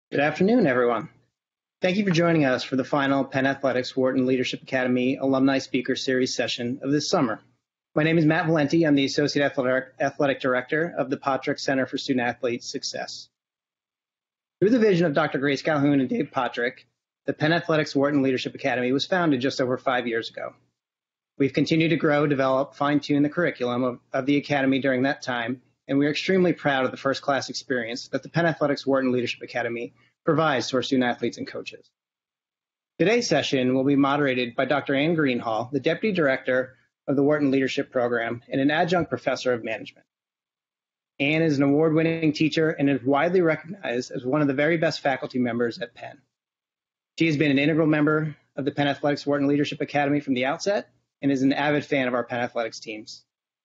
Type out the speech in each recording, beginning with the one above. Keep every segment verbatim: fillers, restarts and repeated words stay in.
Good afternoon, everyone. Thank you for joining us for the final Penn Athletics Wharton Leadership Academy Alumni Speaker Series session of this summer. My name is Matt Valenti. I'm the Associate Athletic, Athletic Director of the Potrick Center for Student Athlete Success. Through the vision of Doctor Grace Calhoun and Dave Potrick, the Penn Athletics Wharton Leadership Academy was founded just over five years ago. We've continued to grow, develop, fine-tune the curriculum of, of the Academy during that time, and we are extremely proud of the first-class experience that the Penn Athletics Wharton Leadership Academy provides to our student athletes and coaches. Today's session will be moderated by Doctor Ann Greenhall, the Deputy Director of the Wharton Leadership Program and an Adjunct Professor of Management. Ann is an award-winning teacher and is widely recognized as one of the very best faculty members at Penn. She has been an integral member of the Penn Athletics Wharton Leadership Academy from the outset and is an avid fan of our Penn Athletics teams.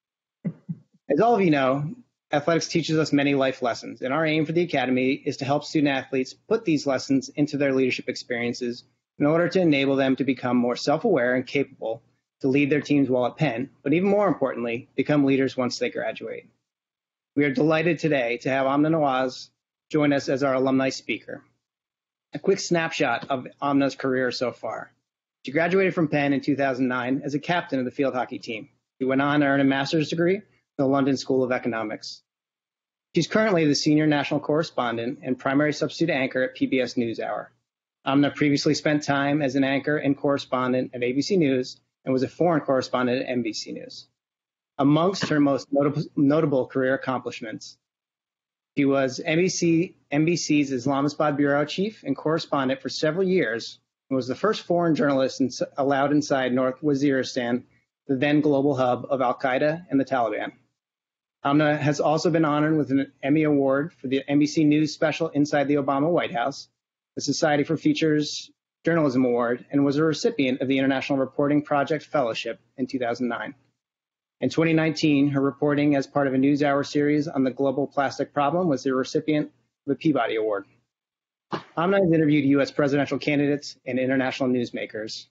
As all of you know, athletics teaches us many life lessons, and our aim for the Academy is to help student athletes put these lessons into their leadership experiences in order to enable them to become more self-aware and capable to lead their teams while at Penn, but even more importantly, become leaders once they graduate. We are delighted today to have Amna Nawaz join us as our alumni speaker. A quick snapshot of Amna's career so far. She graduated from Penn in two thousand nine as a captain of the field hockey team. She went on to earn a master's degree from the London School of Economics. She's currently the senior national correspondent and primary substitute anchor at P B S NewsHour. Amna previously spent time as an anchor and correspondent at A B C News and was a foreign correspondent at N B C News. Amongst her most notable, notable career accomplishments, she was N B C, N B C's Islamabad bureau chief and correspondent for several years and was the first foreign journalist in, allowed inside North Waziristan, the then global hub of Al-Qaeda and the Taliban. Amna has also been honored with an Emmy Award for the N B C News special Inside the Obama White House, the Society for Features Journalism Award, and was a recipient of the International Reporting Project Fellowship in two thousand nine. In twenty nineteen, her reporting as part of a NewsHour series on the global plastic problem was the recipient of a Peabody Award. Amna has interviewed U S presidential candidates and international newsmakers.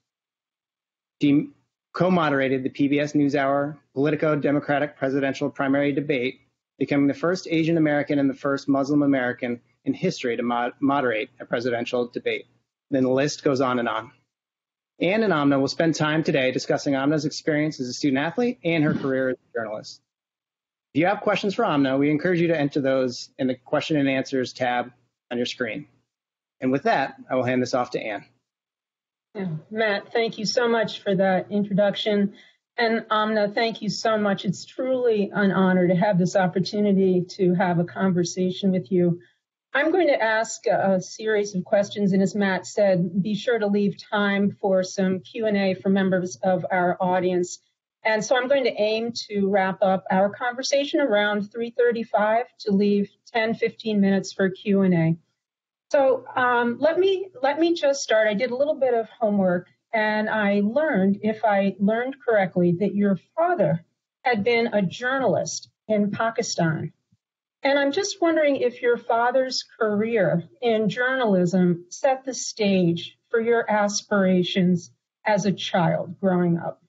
She co-moderated the P B S NewsHour Politico-Democratic presidential primary debate, becoming the first Asian American and the first Muslim American in history to mod moderate a presidential debate. Then the list goes on and on. Ann and Amna will spend time today discussing Amna's experience as a student athlete and her career as a journalist. If you have questions for Amna, we encourage you to enter those in the question and answers tab on your screen. And with that, I will hand this off to Ann. Yeah, Matt, thank you so much for that introduction. And Amna, thank you so much. It's truly an honor to have this opportunity to have a conversation with you. I'm going to ask a series of questions, and as Matt said, be sure to leave time for some Q and A for members of our audience. And so I'm going to aim to wrap up our conversation around three thirty-five to leave ten, fifteen minutes for Q and A. So um, let me let me just start. I did a little bit of homework, and I learned, if I learned correctly, that your father had been a journalist in Pakistan. And I'm just wondering if your father's career in journalism set the stage for your aspirations as a child growing up.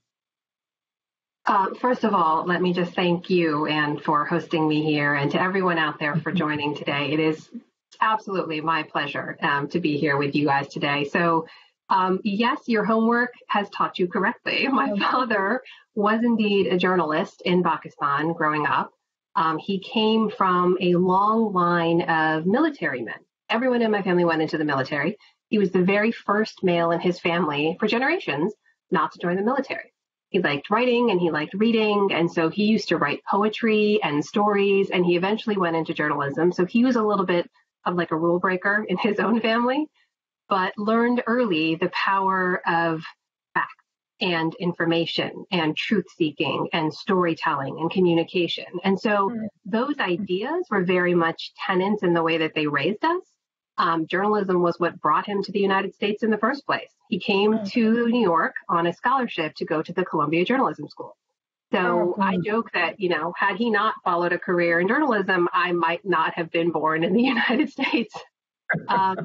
Uh, first of all, let me just thank you, Ann, for hosting me here, and to everyone out there for joining today. It is absolutely my pleasure um, to be here with you guys today. So um, yes, your homework has taught you correctly. My father was indeed a journalist in Pakistan growing up. Um, he came from a long line of military men. Everyone in my family went into the military. He was the very first male in his family for generations not to join the military. He liked writing and he liked reading. And so he used to write poetry and stories, and he eventually went into journalism. So he was a little bit of like a rule breaker in his own family, but learned early the power of facts and information and truth seeking and storytelling and communication. And so mm-hmm. those ideas were very much tenets in the way that they raised us. Um, journalism was what brought him to the United States in the first place. He came mm-hmm. to New York on a scholarship to go to the Columbia Journalism School. So mm-hmm. I joke that, you know, had he not followed a career in journalism, I might not have been born in the United States. Um,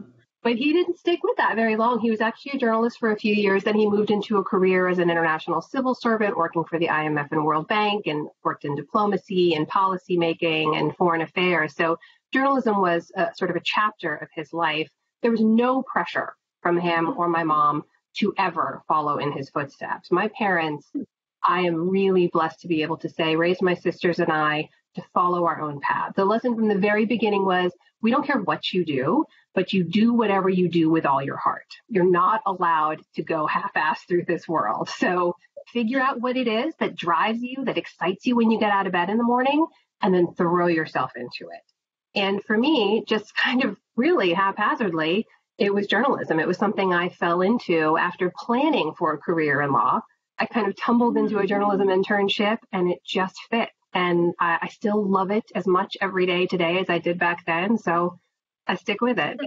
But he didn't stick with that very long. He was actually a journalist for a few years. Then he moved into a career as an international civil servant, working for the I M F and World Bank, and worked in diplomacy and policy making and foreign affairs. So journalism was a, sort of a chapter of his life. There was no pressure from him or my mom to ever follow in his footsteps. My parents, I am really blessed to be able to say, raised my sisters and I to follow our own path. The lesson from the very beginning was, we don't care what you do, but you do whatever you do with all your heart. You're not allowed to go half-assed through this world. So figure out what it is that drives you, that excites you when you get out of bed in the morning, and then throw yourself into it. And for me, just kind of really haphazardly, it was journalism. It was something I fell into after planning for a career in law. I kind of tumbled into a journalism internship and it just fit. And I, I still love it as much every day today as I did back then. So I stick with it.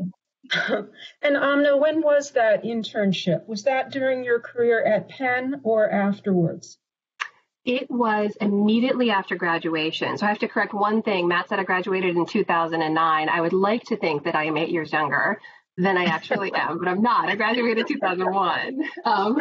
And Amna, when was that internship? Was that during your career at Penn or afterwards? It was immediately after graduation. So I have to correct one thing. Matt said I graduated in two thousand nine. I would like to think that I am eight years younger than I actually am, but I'm not. I graduated in two thousand one. Um,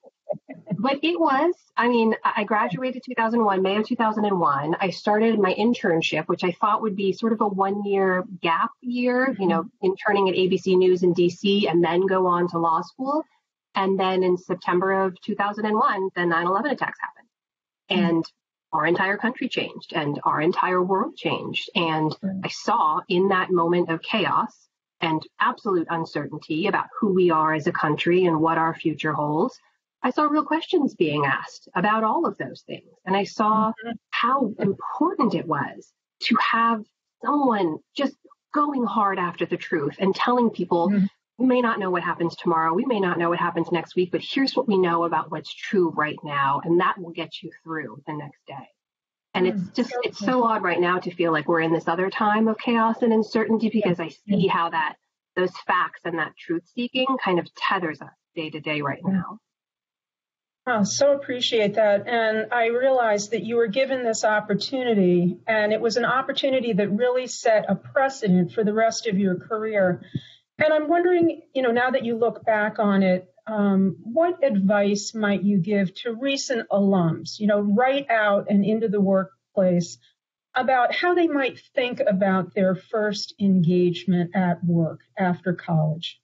but it was, I mean, I graduated two thousand one, May of two thousand one. I started my internship, which I thought would be sort of a one-year gap year, you know, interning at A B C News in D C and then go on to law school. And then in September of two thousand one, the nine eleven attacks happened. And our entire country changed and our entire world changed. And I saw in that moment of chaos and absolute uncertainty about who we are as a country and what our future holds, I saw real questions being asked about all of those things. And I saw mm-hmm. how important it was to have someone just going hard after the truth and telling people, mm-hmm. we may not know what happens tomorrow. We may not know what happens next week, but here's what we know about what's true right now. And that will get you through the next day. And it's just, it's so odd right now to feel like we're in this other time of chaos and uncertainty, because I see how that those facts and that truth seeking kind of tethers us day to day right now. Oh, so appreciate that. And I realized that you were given this opportunity, and it was an opportunity that really set a precedent for the rest of your career. And I'm wondering, you know, now that you look back on it, um, what advice might you give to recent alums, you know, right out and into the workplace, about how they might think about their first engagement at work after college?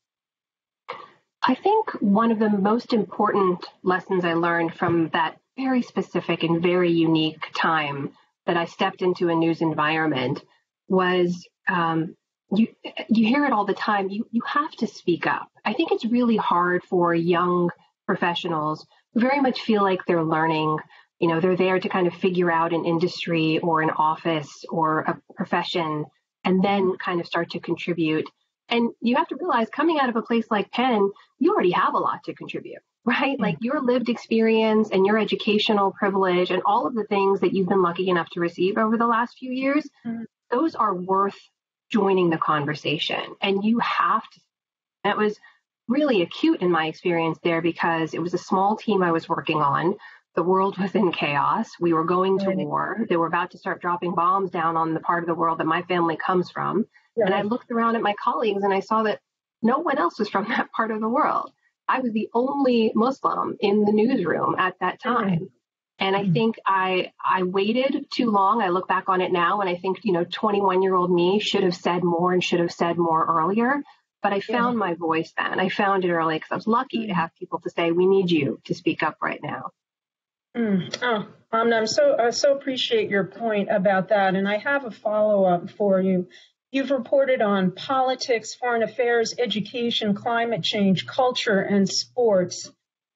I think one of the most important lessons I learned from that very specific and very unique time that I stepped into a news environment was um, you you hear it all the time. You you have to speak up. I think it's really hard for young professionals who very much feel like they're learning. You know, they're there to kind of figure out an industry or an office or a profession and then kind of start to contribute. And you have to realize, coming out of a place like Penn, you already have a lot to contribute, right? Mm-hmm. Like your lived experience and your educational privilege and all of the things that you've been lucky enough to receive over the last few years, mm-hmm. those are worth joining the conversation. And you have to. That was really acute in my experience there, because it was a small team I was working on. The world was in chaos. We were going to right. war. They were about to start dropping bombs down on the part of the world that my family comes from. Right. And I looked around at my colleagues and I saw that no one else was from that part of the world. I was the only Muslim in the newsroom at that time. Right. And I think I I waited too long. I look back on it now and I think, you know, twenty-one-year-old me should have said more and should have said more earlier. But I found yeah. my voice then. I found it early because I was lucky to have people to say, we need you to speak up right now. Mm. Oh, um, I'm so I so appreciate your point about that. And I have a follow-up for you. You've reported on politics, foreign affairs, education, climate change, culture, and sports.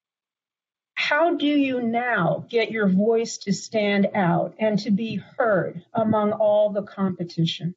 How do you now get your voice to stand out and to be heard among all the competition?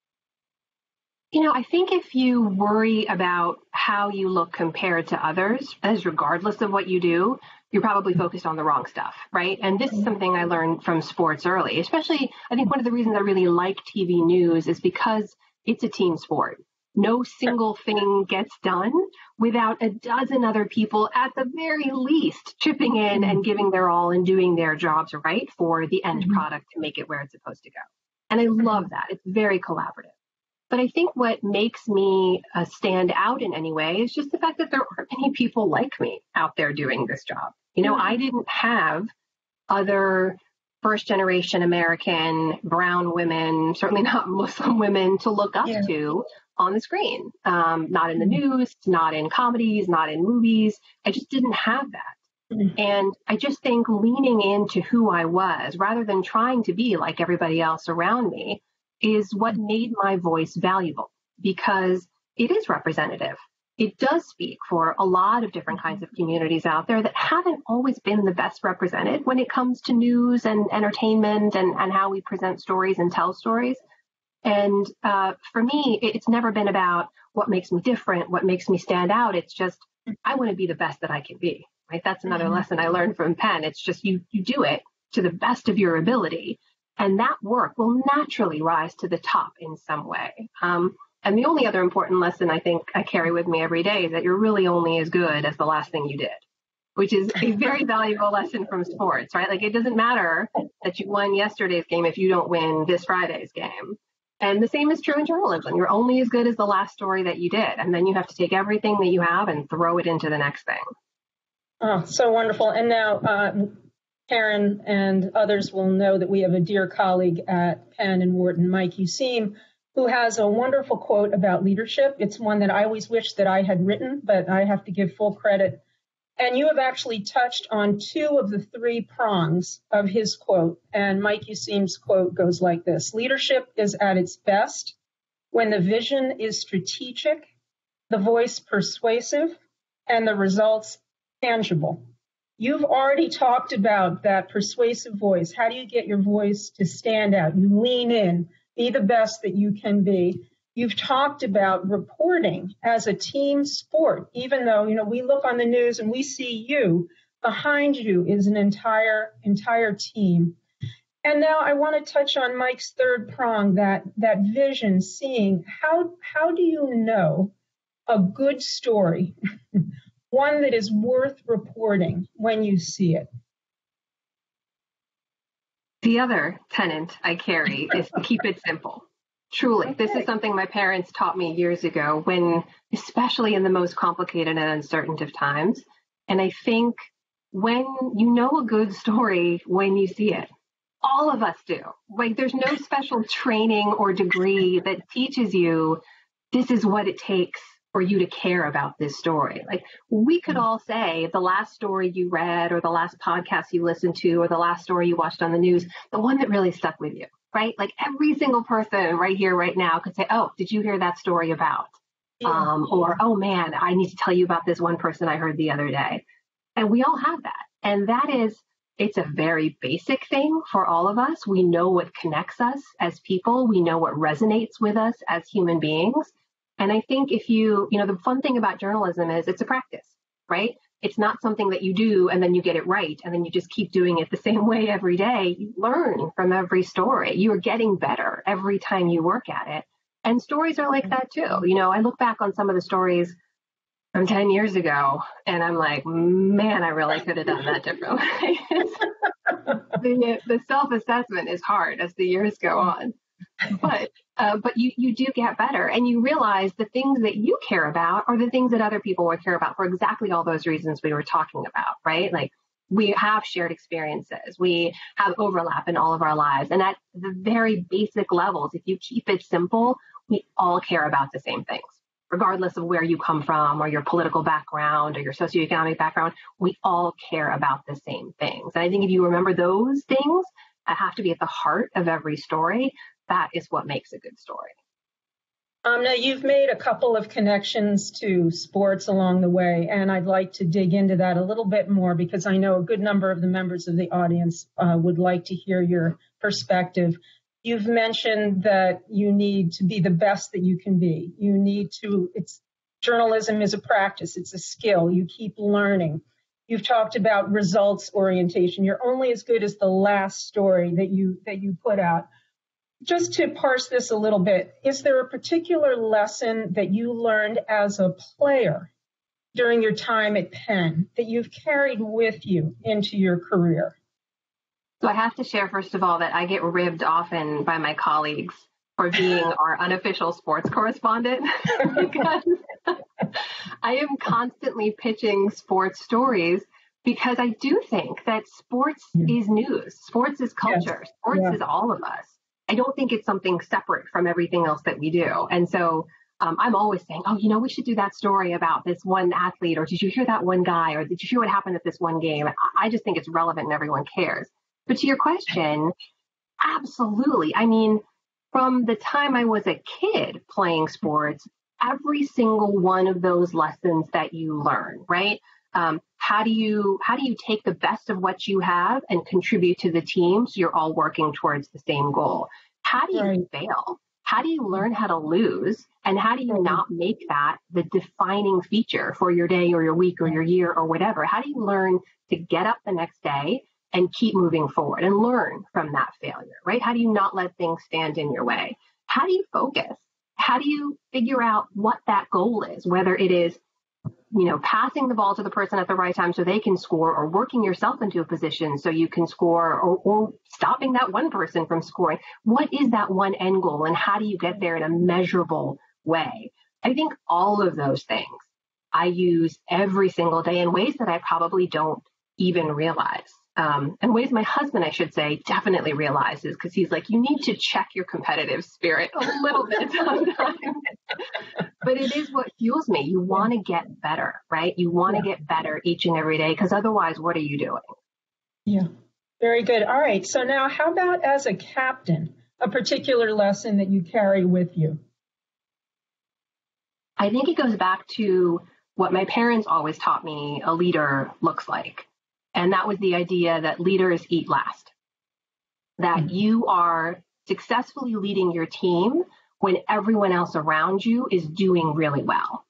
You know, I think if you worry about how you look compared to others, as regardless of what you do, you're probably focused on the wrong stuff, right? And this is something I learned from sports early, especially I think one of the reasons I really like T V news is because it's a team sport. No single thing gets done without a dozen other people at the very least chipping in and giving their all and doing their jobs right for the end product to make it where it's supposed to go. And I love that. It's very collaborative. But I think what makes me uh, stand out in any way is just the fact that there aren't many people like me out there doing this job. You know, I didn't have other first generation American brown women, certainly not Muslim women, to look up yeah. to on the screen. Um, not in the news, not in comedies, not in movies. I just didn't have that. Mm-hmm. And I just think leaning into who I was rather than trying to be like everybody else around me is what made my voice valuable, because it is representative. It does speak for a lot of different kinds of communities out there that haven't always been the best represented when it comes to news and entertainment and, and how we present stories and tell stories. And uh, for me, it's never been about what makes me different, what makes me stand out. It's just, I want to be the best that I can be, right? That's another mm-hmm. lesson I learned from Penn. It's just you, you do it to the best of your ability, and that work will naturally rise to the top in some way. Um, And the only other important lesson I think I carry with me every day is that you're really only as good as the last thing you did, which is a very valuable lesson from sports, right? Like, it doesn't matter that you won yesterday's game if you don't win this Friday's game. And the same is true in journalism. You're only as good as the last story that you did. And then you have to take everything that you have and throw it into the next thing. Oh, so wonderful. And now uh, Karen and others will know that we have a dear colleague at Penn and Wharton, Mike Useem, who has a wonderful quote about leadership. It's one that I always wish that I had written, but I have to give full credit. And you have actually touched on two of the three prongs of his quote. And Mike Useem's quote goes like this: leadership is at its best when the vision is strategic, the voice persuasive, and the results tangible. You've already talked about that persuasive voice. How do you get your voice to stand out? You lean in. Be the best that you can be. You've talked about reporting as a team sport, even though, you know, we look on the news and we see you. Behind you is an entire, entire team. And now I want to touch on Mike's third prong, that, that vision, seeing. How, how do you know a good story, one that is worth reporting when you see it? The other tenet I carry is to keep it simple. Truly, okay. This is something my parents taught me years ago, when, especially in the most complicated and uncertain of times. And I think when you know a good story, when you see it, all of us do. Like, there's no special training or degree that teaches you this is what it takes for you to care about this story. Like, we could all say the last story you read or the last podcast you listened to or the last story you watched on the news, the one that really stuck with you, right? Like, every single person right here, right now could say, oh, did you hear that story about? Yeah. Um, or, oh man, I need to tell you about this one person I heard the other day. And we all have that. And that is, it's a very basic thing for all of us. We know what connects us as people. We know what resonates with us as human beings. And I think if you, you know, the fun thing about journalism is it's a practice, right? It's not something that you do and then you get it right and then you just keep doing it the same way every day. You learn from every story. You are getting better every time you work at it. And stories are like that too. You know, I look back on some of the stories from ten years ago and I'm like, man, I really could have done that differently. the, the self-assessment is hard as the years go on. But uh, but you, you do get better, and you realize the things that you care about are the things that other people would care about for exactly all those reasons we were talking about, right? Like, we have shared experiences. We have overlap in all of our lives. And at the very basic levels, if you keep it simple, we all care about the same things, regardless of where you come from or your political background or your socioeconomic background. We all care about the same things. And I think if you remember those things that have to be at the heart of every story, that is what makes a good story. Amna, you've made a couple of connections to sports along the way, and I'd like to dig into that a little bit more because I know a good number of the members of the audience uh, would like to hear your perspective. You've mentioned that you need to be the best that you can be. You need to, it's journalism is a practice, it's a skill. You keep learning. You've talked about results orientation. You're only as good as the last story that you that you put out. Just to parse this a little bit, is there a particular lesson that you learned as a player during your time at Penn that you've carried with you into your career? So I have to share, first of all, that I get ribbed often by my colleagues for being our unofficial sports correspondent because I am constantly pitching sports stories because I do think that sports is news. Sports is culture. Yes. Sports yeah. is all of us. I don't think it's something separate from everything else that we do. And so um, I'm always saying, oh, you know, we should do that story about this one athlete, or did you hear that one guy, or did you hear what happened at this one game? I just think it's relevant and everyone cares. But to your question, absolutely. I mean, from the time I was a kid playing sports, every single one of those lessons that you learn, right? Um, how do you how do you take the best of what you have and contribute to the team so you're all working towards the same goal? How do you right. fail? How do you learn how to lose? And how do you right. not make that the defining feature for your day or your week or your year or whatever? How do you learn to get up the next day and keep moving forward and learn from that failure, right? How do you not let things stand in your way? How do you focus? How do you figure out what that goal is, whether it is, you know, passing the ball to the person at the right time so they can score, or working yourself into a position so you can score, or, or stopping that one person from scoring? What is that one end goal, and how do you get there in a measurable way? I think all of those things I use every single day in ways that I probably don't even realize. Um, and ways my husband, I should say, definitely realizes, because he's like, you need to check your competitive spirit a little bit sometimes. But it is what fuels me. You want to get better, right? You want to yeah. get better each and every day, because otherwise, what are you doing? Yeah, very good. All right. So now how about as a captain, a particular lesson that you carry with you? I think it goes back to what my parents always taught me a leader looks like. And that was the idea that leaders eat last, that mm-hmm. you are successfully leading your team when everyone else around you is doing really well.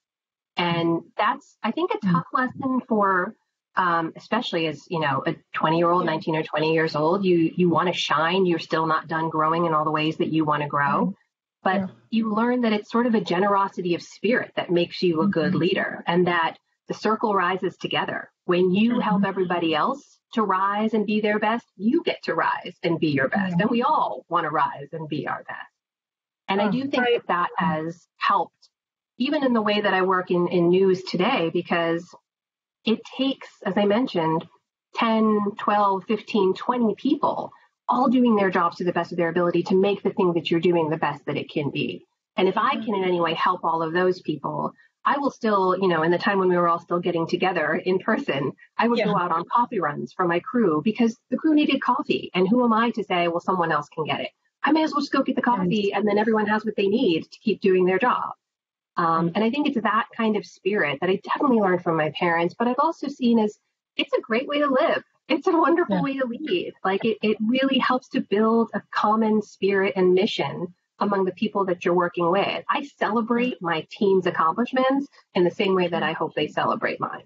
And that's, I think, a tough mm-hmm. lesson for, um, especially as, you know, a twenty year old, nineteen or twenty years old, you, you want to shine. You're still not done growing in all the ways that you want to grow. Mm-hmm. But yeah. you learn that it's sort of a generosity of spirit that makes you a mm-hmm. good leader, and that the circle rises together. When you mm-hmm. help everybody else to rise and be their best, you get to rise and be your best. Mm-hmm. And we all want to rise and be our best. And oh, I do think I, that that has helped, even in the way that I work in, in news today, because it takes, as I mentioned, ten, twelve, fifteen, twenty people all doing their jobs to the best of their ability to make the thing that you're doing the best that it can be. And if I can in any way help all of those people, I will still, you know, in the time when we were all still getting together in person, I would yeah. go out on coffee runs for my crew, because the crew needed coffee. And who am I to say, well, someone else can get it? I may as well just go get the coffee, and then everyone has what they need to keep doing their job. Um, and I think it's that kind of spirit that I definitely learned from my parents, but I've also seen as it's a great way to live. It's a wonderful yeah. way to lead. Like it, it really helps to build a common spirit and mission among the people that you're working with. I celebrate my team's accomplishments in the same way that I hope they celebrate mine.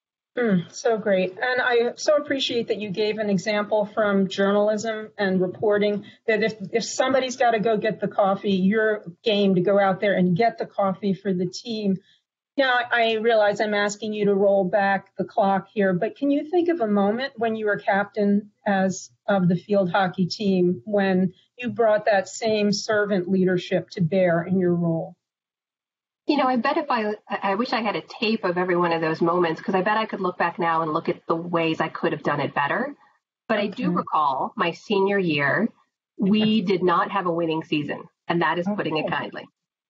Mm, so great. And I so appreciate that you gave an example from journalism and reporting, that if, if somebody's got to go get the coffee, you're game to go out there and get the coffee for the team. Now, I realize I'm asking you to roll back the clock here, but can you think of a moment when you were captain as of the field hockey team when you brought that same servant leadership to bear in your role? You know, I bet if I, I wish I had a tape of every one of those moments, because I bet I could look back now and look at the ways I could have done it better. But okay. I do recall my senior year, we did not have a winning season, and that is okay. putting it kindly.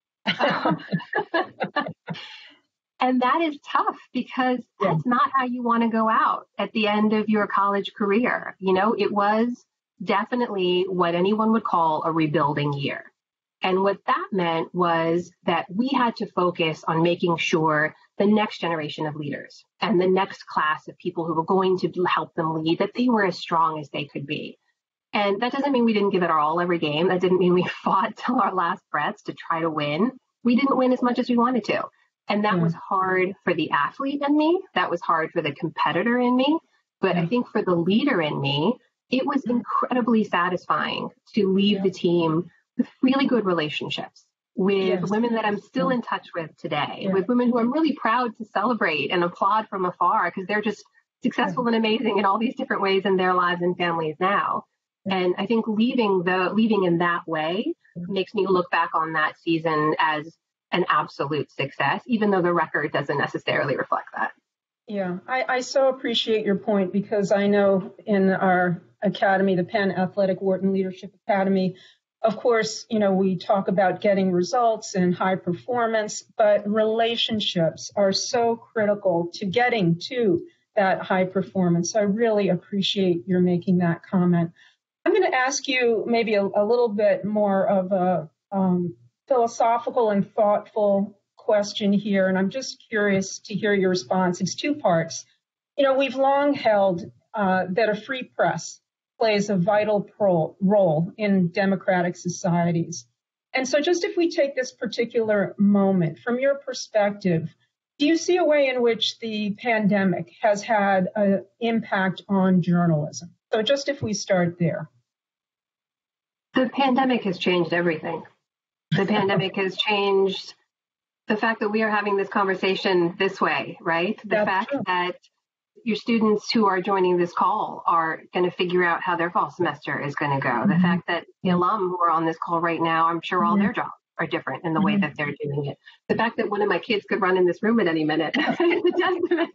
And that is tough, because that's yeah. not how you want to go out at the end of your college career. You know, it was definitely what anyone would call a rebuilding year. And what that meant was that we had to focus on making sure the next generation of leaders and the next class of people who were going to help them lead, that they were as strong as they could be. And that doesn't mean we didn't give it our all every game. That didn't mean we fought till our last breaths to try to win. We didn't win as much as we wanted to. And that mm. was hard for the athlete in me. That was hard for the competitor in me. But mm. I think for the leader in me, it was incredibly satisfying to leave yeah. the team with really good relationships, with yes. women that I'm still in touch with today, yeah. with women who I'm really proud to celebrate and applaud from afar, because they're just successful yeah. and amazing in all these different ways in their lives and families now. And I think leaving the leaving in that way makes me look back on that season as an absolute success, even though the record doesn't necessarily reflect that. Yeah, I, I so appreciate your point, because I know in our academy, the Penn Athletic Wharton Leadership Academy, of course, you know, we talk about getting results and high performance, but relationships are so critical to getting to that high performance. So I really appreciate your making that comment. I'm going to ask you maybe a, a little bit more of a um, philosophical and thoughtful question here, and I'm just curious to hear your response. It's two parts. You know, we've long held uh, that a free press plays a vital pro- role in democratic societies. And so just if we take this particular moment, from your perspective, do you see a way in which the pandemic has had an impact on journalism? So just if we start there. The pandemic has changed everything. The pandemic has changed the fact that we are having this conversation this way, right? The That's fact true. that your students who are joining this call are going to figure out how their fall semester is going to go. Mm-hmm. The fact that the alum who are on this call right now, I'm sure all mm-hmm. their jobs are different in the mm-hmm. way that they're doing it. The fact that one of my kids could run in this room at any minute is a testament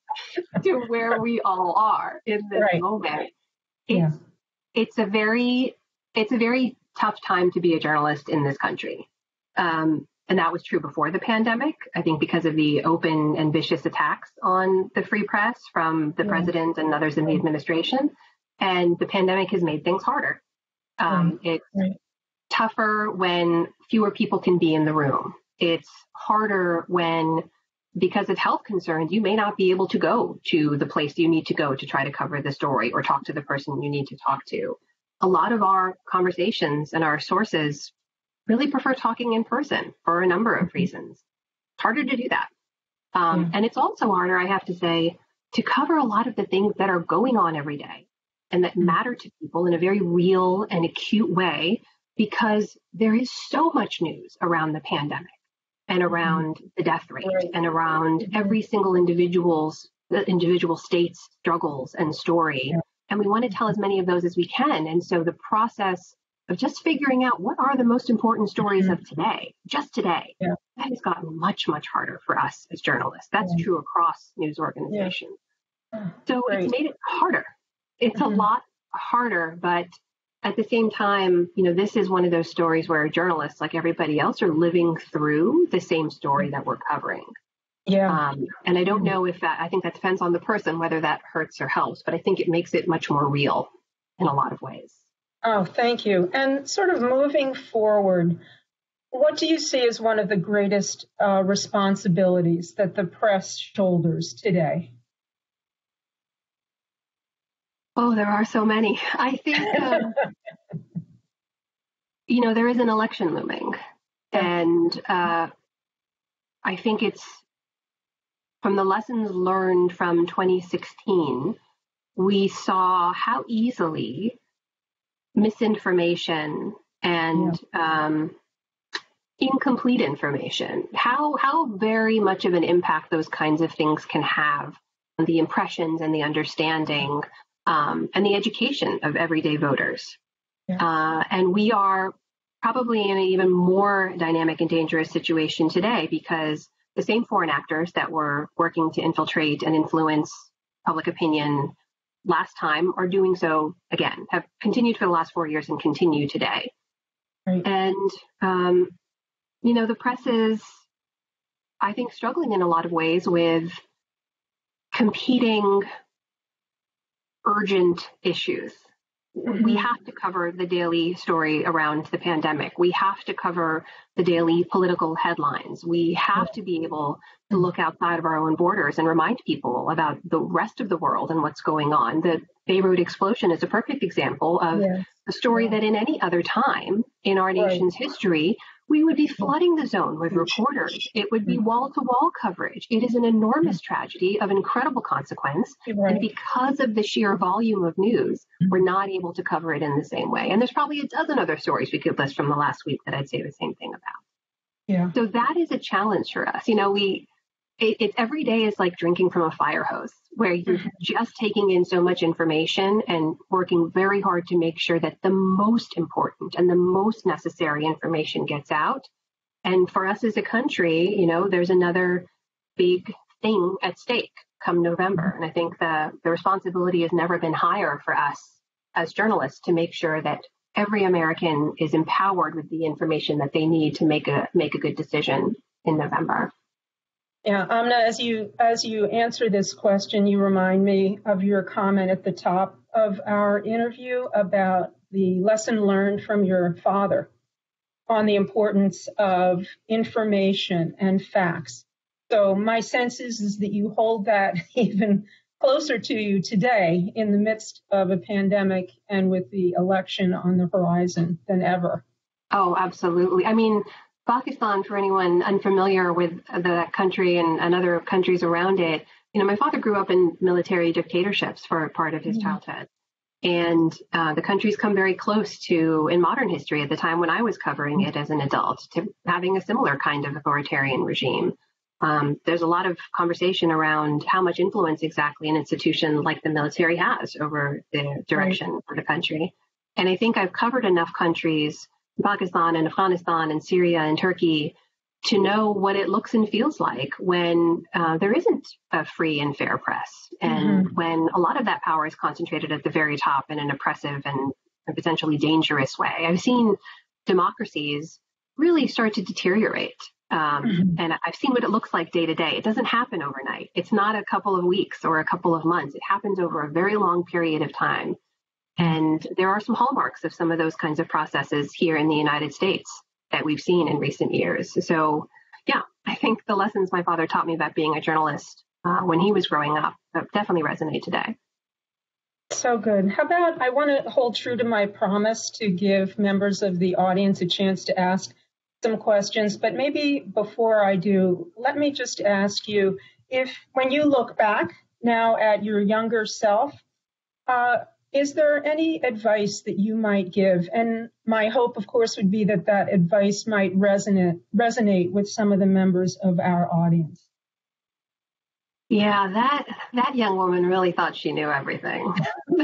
to where we all are in this right. moment. It's, yeah. it's a very, it's a very tough time to be a journalist in this country. Um, And that was true before the pandemic, I think, because of the open and vicious attacks on the free press from the yeah. president and others in the administration. And the pandemic has made things harder. Um, right. It's right. tougher when fewer people can be in the room. It's harder when, because of health concerns, you may not be able to go to the place you need to go to try to cover the story or talk to the person you need to talk to. A lot of our conversations and our sources really prefer talking in person for a number of reasons. It's harder to do that. Um, yeah. And it's also harder, I have to say, to cover a lot of the things that are going on every day and that matter to people in a very real and acute way, because there is so much news around the pandemic and around mm-hmm. the death rate right. and around mm-hmm. every single individual's, the individual state's struggles and story. Yeah. And we want to tell as many of those as we can. And so the process of just figuring out what are the most important stories mm-hmm. of today, just today, yeah. that has gotten much, much harder for us as journalists. That's yeah. true across news organizations. Yeah. So Great. It's made it harder. It's mm-hmm. a lot harder, but at the same time, you know, this is one of those stories where journalists, like everybody else, are living through the same story that we're covering. Yeah. Um, and I don't know if that, I think that depends on the person, whether that hurts or helps, but I think it makes it much more real in a lot of ways. Oh, thank you. And sort of moving forward, what do you see as one of the greatest uh, responsibilities that the press shoulders today? Oh, there are so many. I think, um, you know, there is an election looming. And uh, I think it's from the lessons learned from twenty sixteen, we saw how easily misinformation and yeah. um, incomplete information, how how very much of an impact those kinds of things can have on the impressions and the understanding um, and the education of everyday voters. Yeah. Uh, and we are probably in an even more dynamic and dangerous situation today, because the same foreign actors that were working to infiltrate and influence public opinion last time are doing so again, have continued for the last four years and continue today. Right. And, um, you know, the press is, I think, struggling in a lot of ways with competing urgent issues. Mm-hmm. We have to cover the daily story around the pandemic. We have to cover the daily political headlines. We have to be able to look outside of our own borders and remind people about the rest of the world and what's going on. The Beirut explosion is a perfect example of yes. a story yeah. that in any other time in our nation's right. history, we would be flooding the zone with reporters. It would be wall-to-wall coverage. It is an enormous tragedy of incredible consequence. Right. And because of the sheer volume of news, we're not able to cover it in the same way. And there's probably a dozen other stories we could list from the last week that I'd say the same thing about. Yeah. So that is a challenge for us. You know, we it, it every day is like drinking from a fire hose, where you're mm-hmm. just taking in so much information and working very hard to make sure that the most important and the most necessary information gets out. And for us as a country, you know, there's another big thing at stake come November. And I think the, the responsibility has never been higher for us as journalists to make sure that every American is empowered with the information that they need to make a make a good decision in November. Yeah, Amna, as you as you answer this question, you remind me of your comment at the top of our interview about the lesson learned from your father on the importance of information and facts. So my sense is, is that you hold that even closer to you today in the midst of a pandemic and with the election on the horizon than ever. Oh, absolutely. I mean, Pakistan, for anyone unfamiliar with the country and, and other countries around it, you know, my father grew up in military dictatorships for part of his mm-hmm. childhood. And uh, the country's come very close to, in modern history, at the time when I was covering it as an adult, to having a similar kind of authoritarian regime. Um, there's a lot of conversation around how much influence exactly an institution like the military has over the direction right. of the country. And I think I've covered enough countries, Pakistan and Afghanistan and Syria and Turkey, to know what it looks and feels like when uh, there isn't a free and fair press, and mm-hmm. when a lot of that power is concentrated at the very top in an oppressive and potentially dangerous way. I've seen democracies really start to deteriorate. Um, mm-hmm. And I've seen what it looks like day to day. It doesn't happen overnight. It's not a couple of weeks or a couple of months. It happens over a very long period of time. And there are some hallmarks of some of those kinds of processes here in the United States that we've seen in recent years. So, yeah, I think the lessons my father taught me about being a journalist uh, when he was growing up definitely resonate today. So good. How about, I want to hold true to my promise to give members of the audience a chance to ask some questions, but maybe before I do, let me just ask you if, when you look back now at your younger self, uh, is there any advice that you might give? And my hope, of course, would be that that advice might resonate resonate with some of the members of our audience. Yeah, that that young woman really thought she knew everything.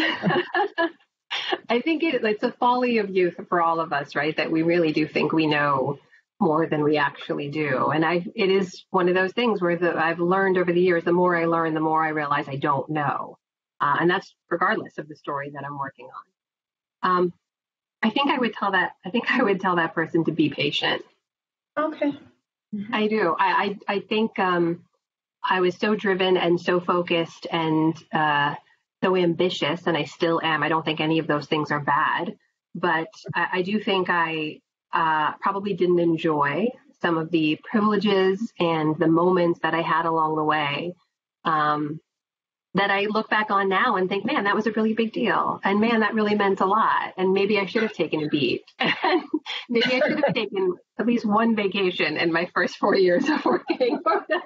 I think it, it's a folly of youth for all of us, right? That we really do think we know more than we actually do. And I, it is one of those things where the, I've learned over the years, the more I learn, the more I realize I don't know. Uh, and that's regardless of the story that I'm working on. Um, I think I would tell that, I think I would tell that person to be patient. Okay. Mm-hmm. I do. I, I, I think um, I was so driven and so focused and uh, so ambitious, and I still am. I don't think any of those things are bad, but I, I do think I uh, probably didn't enjoy some of the privileges and the moments that I had along the way. Um, that I look back on now and think, man, that was a really big deal. And man, that really meant a lot. And maybe I should have taken a beat. And maybe I should have taken at least one vacation in my first four years of working.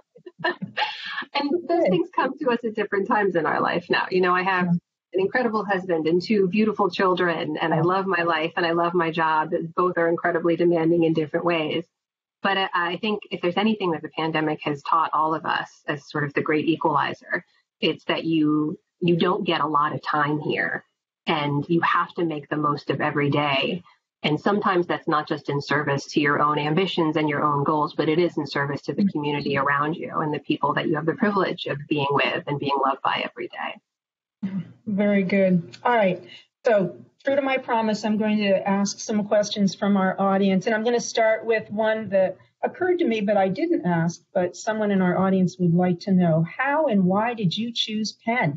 And those things come to us at different times in our life now. You know, I have an incredible husband and two beautiful children, and I love my life and I love my job. Both are incredibly demanding in different ways. But I, I think if there's anything that the pandemic has taught all of us as sort of the great equalizer, it's that you you don't get a lot of time here, and you have to make the most of every day. And sometimes that's not just in service to your own ambitions and your own goals, but it is in service to the community around you and the people that you have the privilege of being with and being loved by every day. Very good. All right. So true to my promise, I'm going to ask some questions from our audience, and I'm going to start with one that occurred to me, but I didn't ask, but someone in our audience would like to know. How and why did you choose Penn?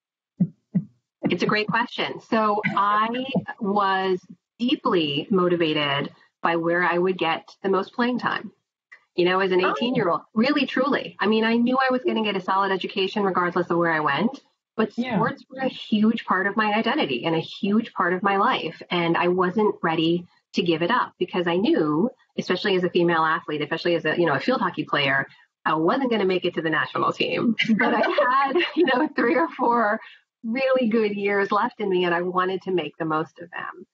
It's a great question. So I was deeply motivated by where I would get the most playing time. You know, as an eighteen-year-old, really, truly. I mean, I knew I was going to get a solid education regardless of where I went, but sports yeah. were a huge part of my identity and a huge part of my life. And I wasn't ready to give it up because I knew, especially as a female athlete, especially as a, you know, a field hockey player, I wasn't going to make it to the national team. But I had, you know, three or four really good years left in me, and I wanted to make the most of them.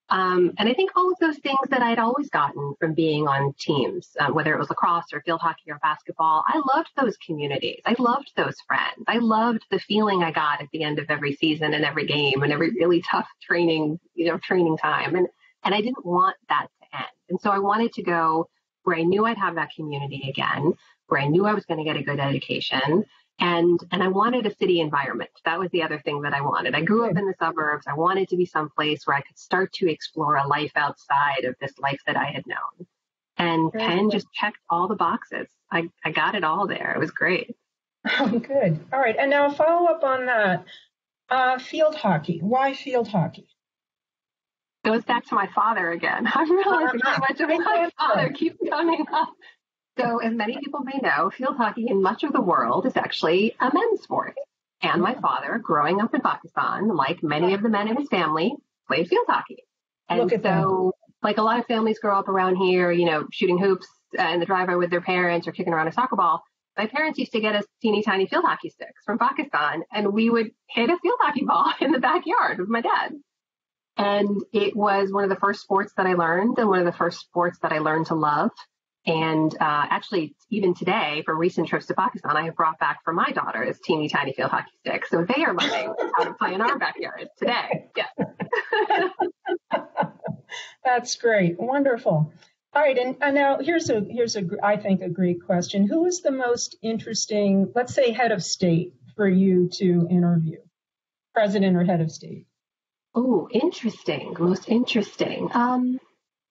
Um, and I think all of those things that I'd always gotten from being on teams, uh, whether it was lacrosse or field hockey or basketball, I loved those communities. I loved those friends. I loved the feeling I got at the end of every season and every game and every really tough training, you know, training time. And, and I didn't want that to end. And so I wanted to go where I knew I'd have that community again, where I knew I was going to get a good education. And and I wanted a city environment. That was the other thing that I wanted. I grew up in the suburbs. I wanted to be someplace where I could start to explore a life outside of this life that I had known. And Penn just checked all the boxes. I, I got it all there. It was great. Oh, good. All right. And now follow up on that. Uh, field hockey. Why field hockey? Goes back to my father again. I realized how much of my father keeps coming up. So as many people may know, field hockey in much of the world is actually a men's sport. And my father, growing up in Pakistan, like many of the men in his family, played field hockey. And Look at so, that. like a lot of families grow up around here, you know, shooting hoops in the driveway with their parents or kicking around a soccer ball. My parents used to get us teeny tiny field hockey sticks from Pakistan, and we would hit a field hockey ball in the backyard with my dad. And it was one of the first sports that I learned and one of the first sports that I learned to love. And uh, actually, even today, for recent trips to Pakistan, I have brought back for my daughters teeny tiny field hockey sticks. So they are learning how to play in our backyard today. Yeah. That's great. Wonderful. All right. And, and now here's a, here's a, I think, a great question. Who is the most interesting, let's say, head of state for you to interview? President or head of state? Oh, interesting. Most interesting. Um,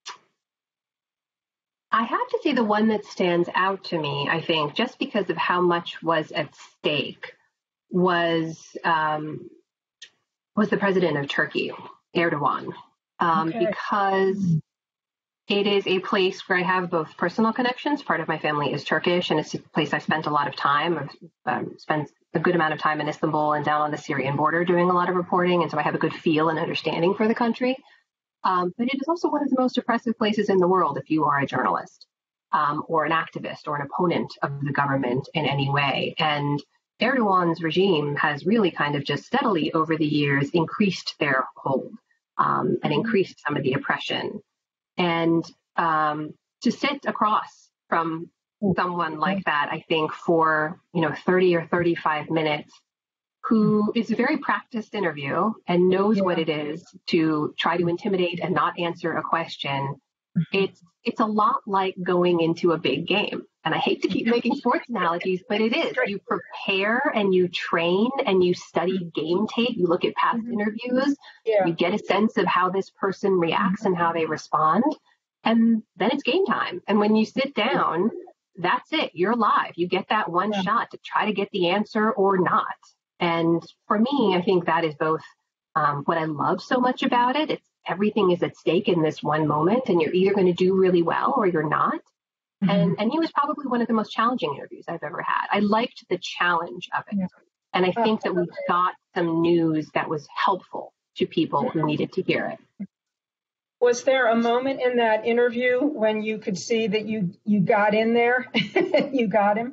I have to say the one that stands out to me, I think, just because of how much was at stake, was um, was the president of Turkey, Erdogan, um, okay. because it is a place where I have both personal connections. Part of my family is Turkish, and it's a place I spent a lot of time. I've um, spent a good amount of time in Istanbul and down on the Syrian border doing a lot of reporting, and so I have a good feel and understanding for the country. Um, but it is also one of the most oppressive places in the world if you are a journalist um, or an activist or an opponent of the government in any way. And Erdogan's regime has really kind of just steadily over the years increased their hold um, and increased some of the oppression. And um, to sit across from someone like that, I think for, you know, thirty or thirty-five minutes, who is a very practiced interview and knows yeah. what it is to try to intimidate and not answer a question. It's it's a lot like going into a big game. And I hate to keep making sports analogies, but it is. You prepare and you train and you study game tape. You look at past mm-hmm. interviews. Yeah. You get a sense of how this person reacts mm-hmm. and how they respond. And then it's game time. And when you sit down, that's it. You're live. You get that one yeah. shot to try to get the answer or not. And for me, I think that is both um, what I love so much about it. It's everything is at stake in this one moment, and you're either going to do really well or you're not. Mm-hmm. And and it was probably one of the most challenging interviews I've ever had. I liked the challenge of it. Yeah. And I think that we got some news that was helpful to people who needed to hear it. Was there a moment in that interview when you could see that you, you got in there? You got him?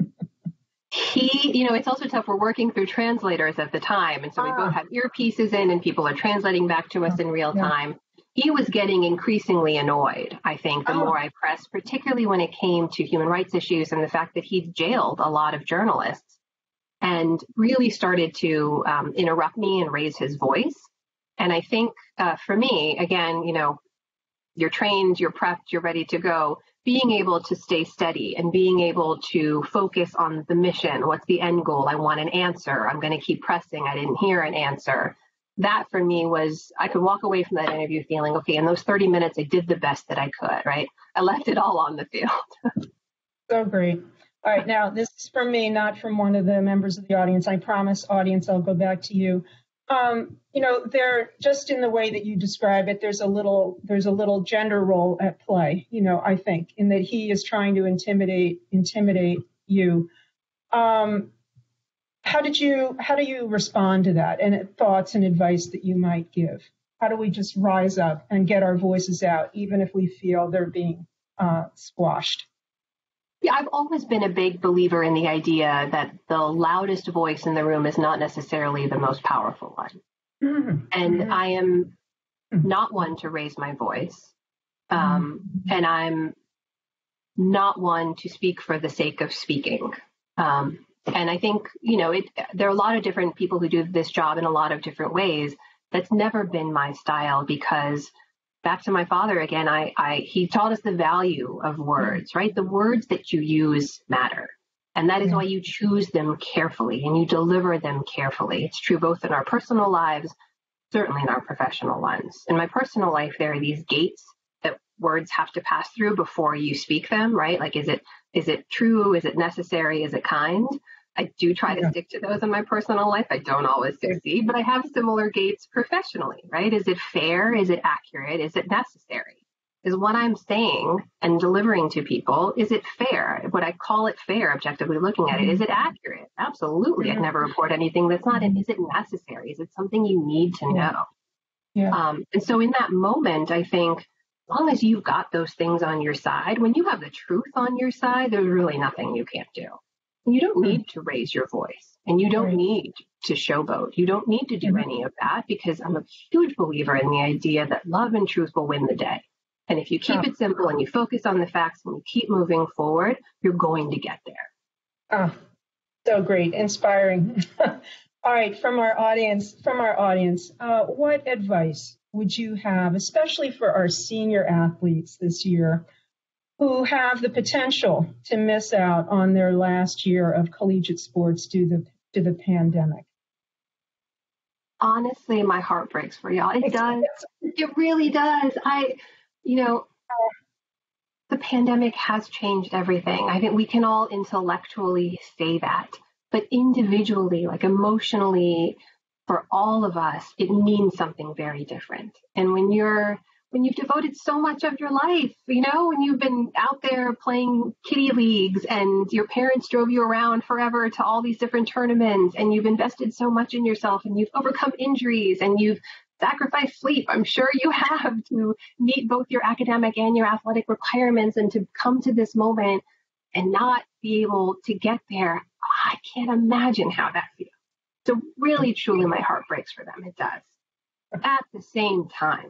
He, you know, it's also tough. We're working through translators at the time. And so we ah. both have earpieces in and people are translating back to us in real yeah. time. He was getting increasingly annoyed, I think, the oh. more I pressed, particularly when it came to human rights issues and the fact that he'd jailed a lot of journalists and really started to um, interrupt me and raise his voice. And I think uh, for me, again, you know, you're trained, you're prepped, you're ready to go. Being able to stay steady and being able to focus on the mission. What's the end goal? I want an answer. I'm going to keep pressing. I didn't hear an answer. That for me was, I could walk away from that interview feeling, okay, in those thirty minutes, I did the best that I could, right? I left it all on the field. So great. All right. Now, this is from me, not from one of the members of the audience. I promise, audience, I'll go back to you. Um, you know, there, just in the way that you describe it, there's a little, there's a little gender role at play, you know, I think, in that he is trying to intimidate, intimidate you. Um, how did you, how do you respond to that, and thoughts and advice that you might give? How do we just rise up and get our voices out, even if we feel they're being uh, squashed? Yeah, I've always been a big believer in the idea that the loudest voice in the room is not necessarily the most powerful one. Mm-hmm. And mm-hmm. I am not one to raise my voice. Um, and I'm not one to speak for the sake of speaking. Um, and I think, you know, it, there are a lot of different people who do this job in a lot of different ways. That's never been my style, because back to my father again, I, I he taught us the value of words, right? The words that you use matter. And that is why you choose them carefully and you deliver them carefully. It's true both in our personal lives, certainly in our professional ones. In my personal life, there are these gates that words have to pass through before you speak them, right? Like, is it is it true? Is it necessary? Is it kind? I do try to stick to those in my personal life. I don't always succeed, but I have similar gates professionally, right? Is it fair? Is it accurate? Is it necessary? Is what I'm saying and delivering to people, is it fair? Would I call it fair, objectively looking at it? Is it accurate? Absolutely. I'd never report anything that's not. And is it necessary? Is it something you need to know? Yeah. Um, and so in that moment, I think, as long as you've got those things on your side, when you have the truth on your side, there's really nothing you can't do. You don't need to raise your voice, and you don't need to showboat. You don't need to do any of that, because I'm a huge believer in the idea that love and truth will win the day. And if you keep it simple and you focus on the facts and you keep moving forward, you're going to get there. Oh, so great. Inspiring. All right. From our audience, from our audience, uh, what advice would you have, especially for our senior athletes this year who have the potential to miss out on their last year of collegiate sports due to, to the pandemic? Honestly, my heart breaks for y'all. It does. It really does. I, you know, the pandemic has changed everything. I think we can all intellectually say that, but individually, like emotionally, for all of us, it means something very different. And when you're, when you've devoted so much of your life, you know, when you've been out there playing kiddie leagues and your parents drove you around forever to all these different tournaments, and you've invested so much in yourself and you've overcome injuries and you've sacrificed sleep, I'm sure you have, to meet both your academic and your athletic requirements, and to come to this moment and not be able to get there. I can't imagine how that feels. So really, truly, my heart breaks for them. It does. At the same time,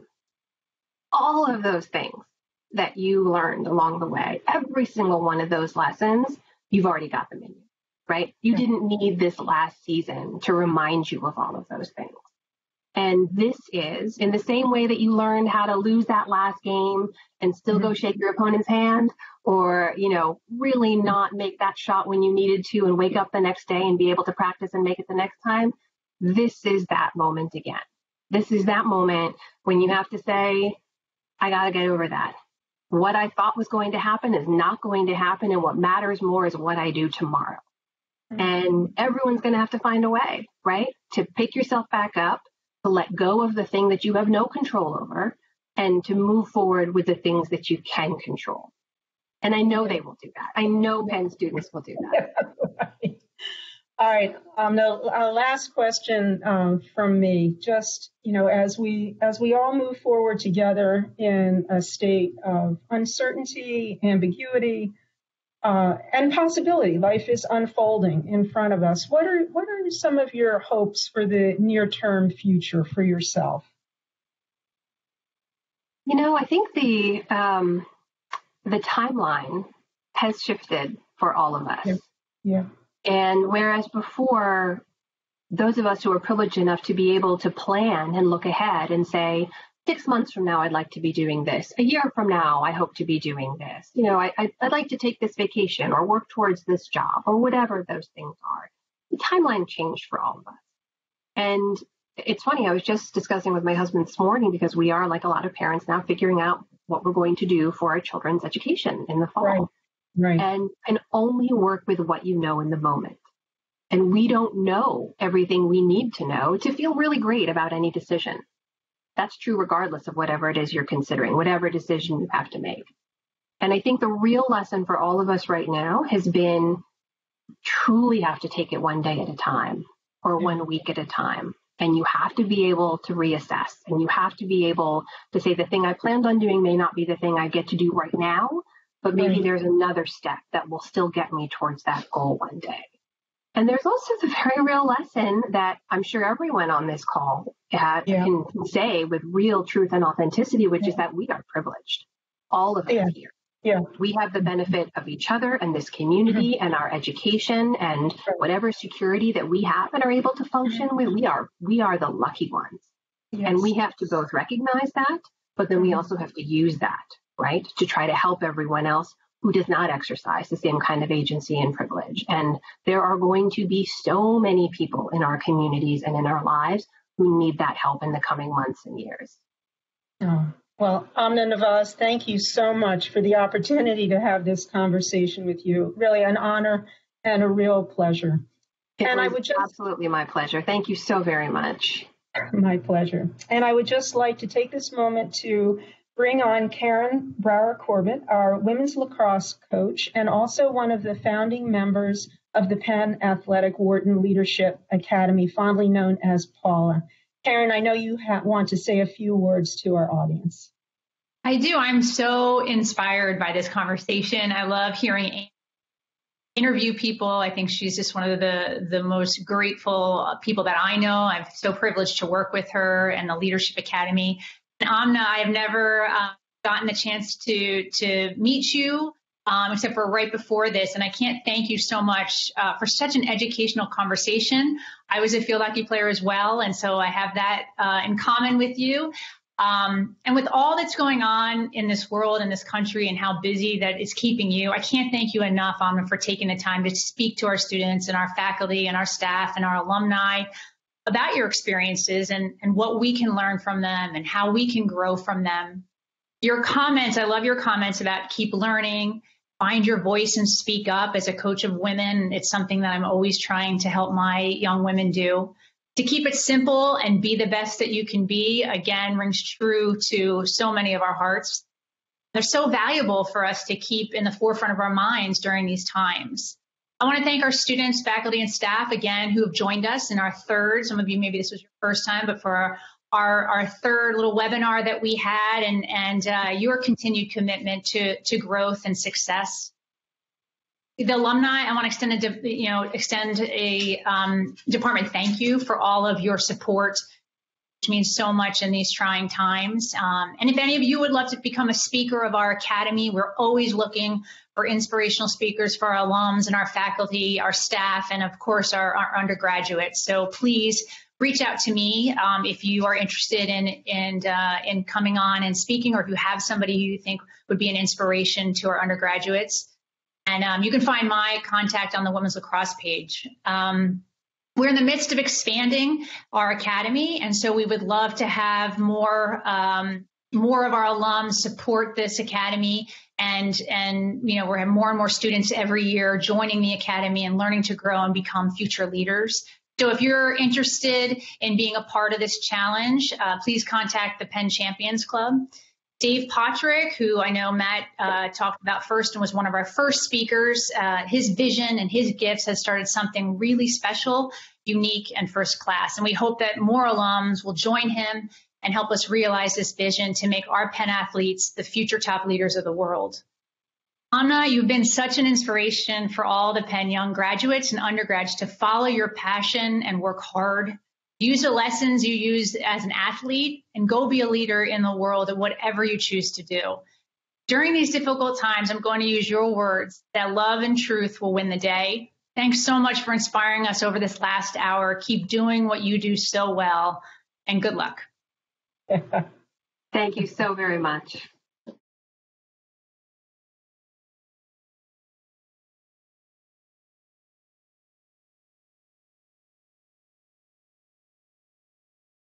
all of those things that you learned along the way, every single one of those lessons, you've already got them in you, right? You didn't need this last season to remind you of all of those things. And this is, in the same way that you learned how to lose that last game and still go shake your opponent's hand, or, you know, really not make that shot when you needed to and wake up the next day and be able to practice and make it the next time. This is that moment again. This is that moment when you have to say, I got to get over that. What I thought was going to happen is not going to happen. And what matters more is what I do tomorrow. Mm-hmm. And everyone's going to have to find a way, right? To pick yourself back up, to let go of the thing that you have no control over, and to move forward with the things that you can control. And I know they will do that. I know Penn students will do that. Right. All right. Um, the uh, last question um, from me, just, you know, as we as we all move forward together in a state of uncertainty, ambiguity, uh, and possibility, life is unfolding in front of us. What are what are some of your hopes for the near-term future for yourself? You know, I think the um, the timeline has shifted for all of us. Yeah. yeah. And whereas before, those of us who are privileged enough to be able to plan and look ahead and say, six months from now, I'd like to be doing this. A year from now, I hope to be doing this. You know, I, I, I'd like to take this vacation or work towards this job or whatever those things are. The timeline changed for all of us. And it's funny, I was just discussing with my husband this morning, because we are, like a lot of parents now, figuring out what we're going to do for our children's education in the fall. Right. Right. And and only work with what you know in the moment. And we don't know everything we need to know to feel really great about any decision. That's true regardless of whatever it is you're considering, whatever decision you have to make. And I think the real lesson for all of us right now has been truly have to take it one day at a time or one week at a time. And you have to be able to reassess, and you have to be able to say the thing I planned on doing may not be the thing I get to do right now, but maybe right. there's another step that will still get me towards that goal one day. And there's also the very real lesson that I'm sure everyone on this call uh, Yeah. can, can say with real truth and authenticity, which yeah. is that we are privileged, all of us yeah. here. Yeah. We have the benefit of each other and this community mm-hmm. and our education and whatever security that we have and are able to function with. We are we are the lucky ones. Yes. And we have to both recognize that, but then mm-hmm. we also have to use that, right, to try to help everyone else who does not exercise the same kind of agency and privilege. And there are going to be so many people in our communities and in our lives who need that help in the coming months and years. Oh. Well, Amna, Nawaz, thank you so much for the opportunity to have this conversation with you. Really an honor and a real pleasure. It and was I would just, absolutely my pleasure. Thank you so very much. My pleasure. And I would just like to take this moment to bring on Karen Brower-Corbett, our women's lacrosse coach, and also one of the founding members of the Penn Athletic Wharton Leadership Academy, fondly known as Paula. Karen, I know you ha- want to say a few words to our audience. I do. I'm so inspired by this conversation. I love hearing Amy interview people. I think she's just one of the, the most grateful people that I know. I'm so privileged to work with her and the Leadership Academy. And Amna, I have never uh, gotten a chance to, to meet you, um, except for right before this. And I can't thank you so much uh, for such an educational conversation. I was a field hockey player as well, and so I have that uh, in common with you. Um, and with all that's going on in this world, in this country, and how busy that is keeping you, I can't thank you enough, Amna, for taking the time to speak to our students and our faculty and our staff and our alumni about your experiences and, and what we can learn from them and how we can grow from them. Your comments, I love your comments about keep learning, find your voice and speak up. As a coach of women, it's something that I'm always trying to help my young women do. To keep it simple and be the best that you can be, again, rings true to so many of our hearts. They're so valuable for us to keep in the forefront of our minds during these times. I want to thank our students, faculty, and staff, again, who have joined us in our third, some of you, maybe this was your first time, but for our, our, our third little webinar that we had, and, and uh, your continued commitment to, to growth and success. The alumni, I want to extend a, you know, extend a um, department thank you for all of your support, which means so much in these trying times. Um, and if any of you would love to become a speaker of our academy, we're always looking for inspirational speakers for our alums and our faculty, our staff, and of course our, our undergraduates. So please reach out to me um, if you are interested in in, uh, in coming on and speaking, or if you have somebody who you think would be an inspiration to our undergraduates. And um, you can find my contact on the Women's Lacrosse page. Um, we're in the midst of expanding our academy, and so we would love to have more um, more of our alums support this academy. And, and you know, we're having more and more students every year joining the academy and learning to grow and become future leaders. So if you're interested in being a part of this challenge, uh, please contact the Penn Champions Club. Dave Potrick, who I know Matt uh, talked about first and was one of our first speakers, uh, his vision and his gifts has started something really special, unique, and first class. And we hope that more alums will join him and help us realize this vision to make our Penn athletes the future top leaders of the world. Amna, you've been such an inspiration for all the Penn young graduates and undergrads to follow your passion and work hard. Use the lessons you use as an athlete and go be a leader in the world at whatever you choose to do. During these difficult times, I'm going to use your words that love and truth will win the day. Thanks so much for inspiring us over this last hour. Keep doing what you do so well, and good luck. Thank you so very much.